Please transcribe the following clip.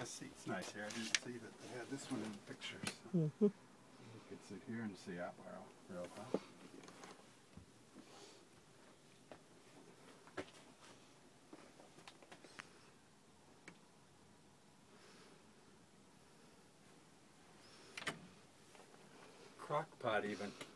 this seat's nice here. I didn't see that they had this one in the pictures. So Mm-hmm. you could sit here and see Attleboro real well. Crock pot even.